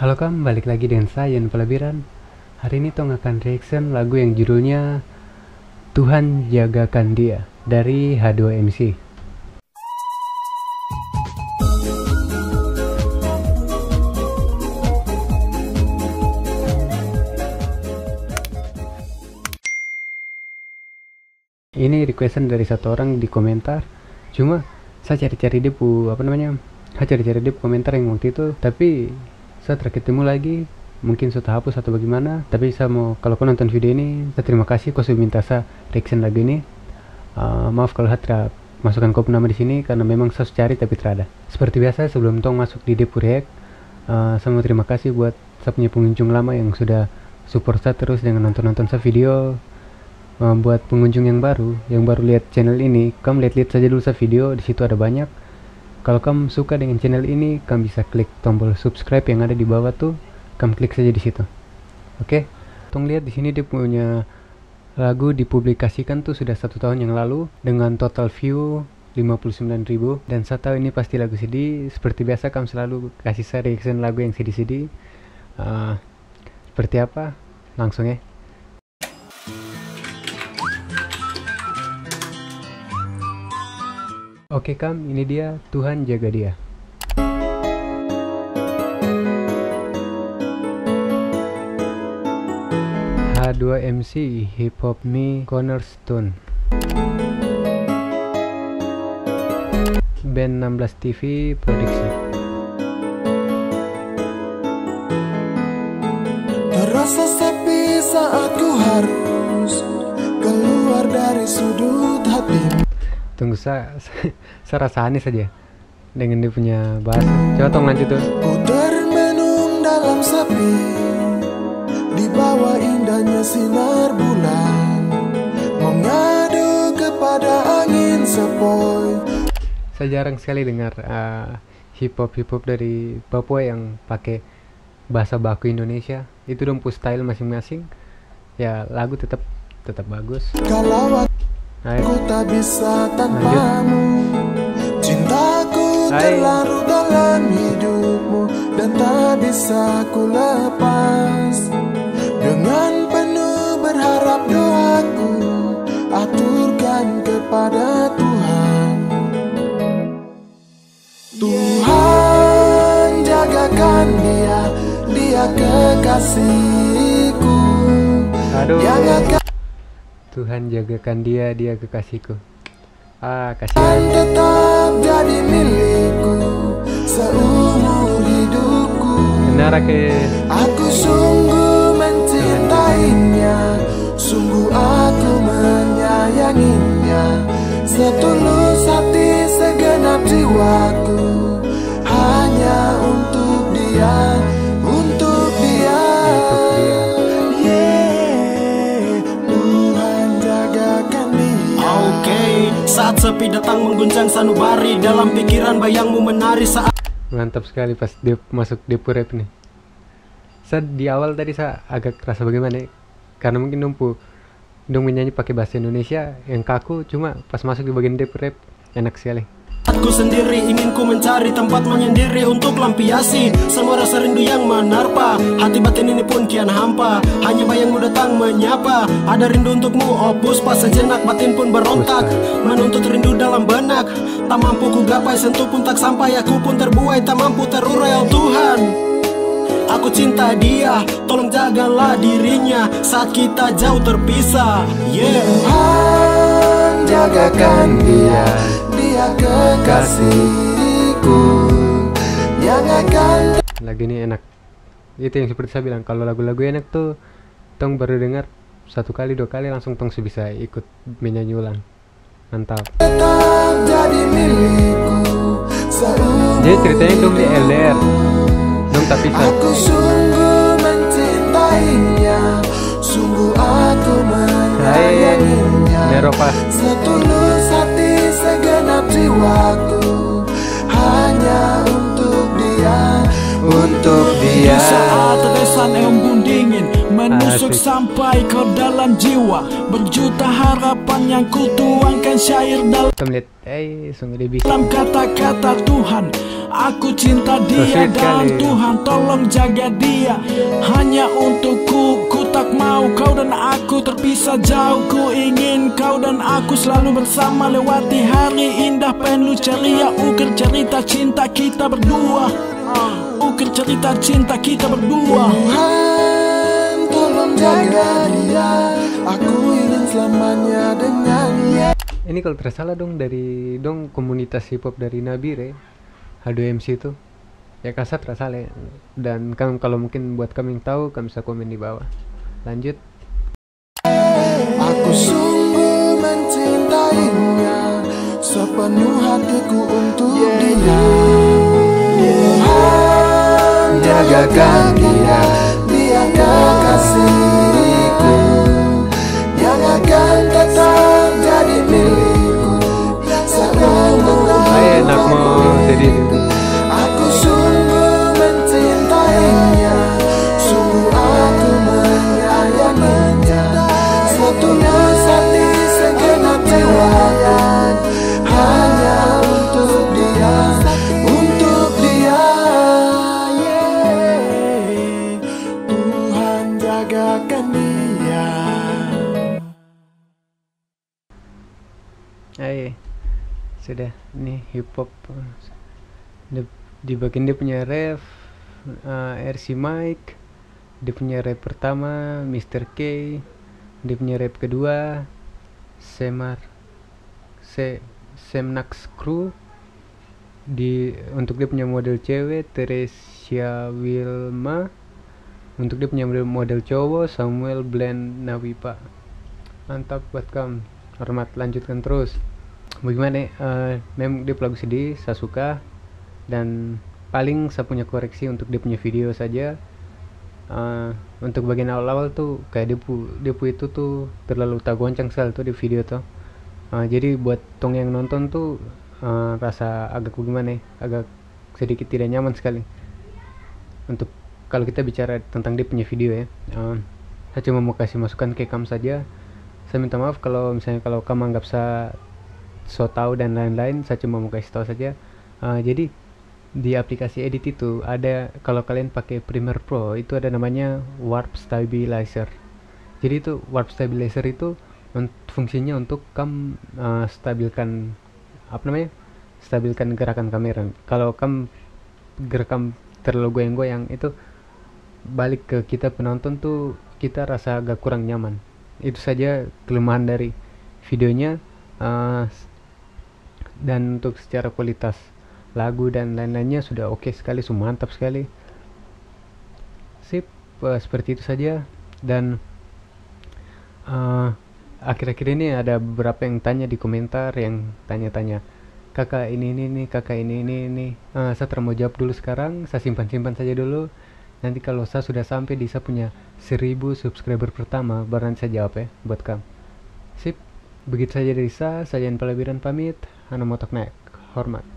Halo Kam, balik lagi dengan saya Yan Pelabiran. Hari ini Tong akan reaction lagu yang judulnya Tuhan Jagakan Dia dari H2MC. Ini requestan dari satu orang di komentar. Cuma saya cari-cari dia komentar yang waktu itu, tapi saya terketemu lagi. Mungkin sudah hapus atau bagaimana, tapi saya mau, kalau kau nonton video ini, saya terima kasih kau sudah minta saya reaction lagu ini. Maaf kalau saya masukkan kau nama di sini karena memang saya cari tapi terada. Seperti biasa sebelum Tong masuk di Depu React, saya mau terima kasih buat saya punya pengunjung lama yang sudah support saya terus dengan nonton saya video. Buat pengunjung yang baru lihat channel ini, kamu lihat saja dulu saya video, di situ ada banyak. Kalau kamu suka dengan channel ini, kamu bisa klik tombol subscribe yang ada di bawah tuh, kamu klik saja di situ. Oke, Tong lihat di sini dia punya lagu dipublikasikan tuh sudah 1 tahun yang lalu dengan total view 59.000, dan saya tahu ini pasti lagu sedih. Seperti biasa kamu selalu kasih saya reaction lagu yang sedih-sedih. Seperti apa? Langsung ya. Oke Kam, ini dia Tuhan Jaga Dia. H2MC Hip Hop Me Cornerstone, Band 16 TV Produksi. Terasa sepi saat ku harus keluar dari sudut hatimu. Tunggu, saya rasa aneh saja dengan dia punya bahasa. Coba Tong lanjut tuh. Ku termenung dalam sepi, di bawah indahnya sinar bulan, mengadu kepada angin sepoi. Saya jarang sekali dengar hip hop dari Papua yang pakai bahasa baku Indonesia. Itu dong style masing-masing. Ya lagu tetap bagus. Kalau aku tak bisa tanpamu, cintaku terlarut dalam hidupmu, dan tak bisa ku lepas. Dengan penuh berharap doaku aturkan kepada Tuhan. Tuhan jagakan dia kekasihku. Yang akan Tuhan jagakan dia kekasihku. Kasihan. Tetap jadi milikku seumur hidupku. Benar ke? Aku sungguh mencintainya, sungguh aku menyayanginya, setulus hati segenap jiwaku, hanya untuk dia. Saat sepi datang mengguncang sanubari, dalam pikiran bayangmu menari saat. Mantap sekali pas dia masuk Depu Rap nih. Saya di awal tadi saya agak rasa bagaimana, karena mungkin dong menyanyi pakai bahasa Indonesia yang kaku, cuma pas masuk di bagian Depu Rap enak sekali. Aku sendiri ingin ku mencari tempat menyendiri untuk lampiasi semua rasa rindu yang menerpa hati batin ini pun kian hampa. Hanya bayangmu datang menyapa, ada rindu untukmu opus pas sejenak batin pun berontak, menuntut rindu dalam benak. Tak mampu ku gapai, sentuh pun tak sampai, aku pun terbuai, tak mampu terurai. Oh Tuhan, aku cinta dia, tolong jagalah dirinya saat kita jauh terpisah. Tuhan jagakan dia kekasihku yang akan. Lagu ini enak. Itu yang seperti saya bilang, kalau lagu-lagu enak tuh Tong baru dengar 1 kali 2 kali langsung Tong bisa ikut menyanyi ulang. Mantap. Tetap jadi milikku seumur. Jadi ceritanya Tong di LDR Tong tapi aku sungguh mencintainya, sungguh aku menyayanginya, setulus hati segenap jiwaku, hanya untuk dia. Saat tetes Perasaan embun dingin menusuk Asik. sampai ke dalam jiwa. Berjuta harapan yang kutuangkan syair Kita melihat, sungguh dia bisa. dalam kata-kata Tuhan. Aku cinta dia sweet dan sekali. Tuhan tolong jaga dia. Hanya untukku, ku tak mau kau dan aku terpisah jauh. Ku ingin kau dan aku selalu bersama, lewati hari indah penuh ceria. Ukir cerita cinta kita berdua. Ukir cerita cinta kita berdua. Tuhan tolong jaga dia, aku ingin selamanya dengannya. Ini kalau tidak salah dong dari komunitas hip hop dari Nabire H2MC itu ya, kasar tidak salah ya. Dan kalau mungkin buat kami yang tahu, kami bisa komen di bawah. Lanjut. Aku sungguh mencintainya, sepenuh hatiku untuk dia. Tuhan jagakan dia, dia kekasihku yang akan tetap jadi milikku, selalu Enak mau jadi Aku sungguh mencintainya, sungguh aku menyayanginya, setulus hati segenap jiwa, hanya untuk dia, untuk dia. Tuhan jagakan dia. sudah nih hip hop. Di bagian dia punya ref, RC Mike, dia punya rap pertama Mr. K, dia punya rap kedua Semnax Crew, untuk dia punya model cewek Teresia Wilma, untuk dia punya model cowok Samuel Blend Nawipa. Mantap buat kamu, hormat, lanjutkan terus. Bagaimana memang dia lagu sedih, saya suka. Dan paling saya punya koreksi untuk dia punya video saja. Untuk bagian awal-awal tuh kayak dia itu tuh terlalu tak goncang sekali tuh di video tuh. Jadi buat tong yang nonton tuh rasa agak bagaimana ya, agak sedikit tidak nyaman sekali untuk kalau kita bicara tentang dia punya video ya. Saya cuma mau kasih masukan ke kamu saja. Saya minta maaf kalau misalnya kalau kamu anggap saya so tahu dan lain-lain. Saya cuma mau kasih tahu saja. Jadi di aplikasi edit itu ada, kalau kalian pakai Premiere Pro itu ada namanya Warp Stabilizer. Jadi itu Warp Stabilizer itu fungsinya untuk kamu stabilkan stabilkan gerakan kamera. Kalau kamu gerakam terlalu goyang-goyang, itu balik ke kita penonton tuh kita rasa agak kurang nyaman. Itu saja kelemahan dari videonya. Dan untuk secara kualitas lagu dan lain-lainnya sudah oke sekali, sudah mantap sekali. Sip, seperti itu saja. Dan akhir-akhir ini ada beberapa yang tanya di komentar, yang tanya-tanya, kakak ini kakak ini. Saya mau jawab dulu sekarang. Saya simpan saja dulu. Nanti kalau saya sudah sampai di saya punya 1000 subscriber pertama, baru nanti saya jawab ya buat kamu. Sip, begitu saja dari saya Jan Palabiran pamit. Ana motok naik, hormat.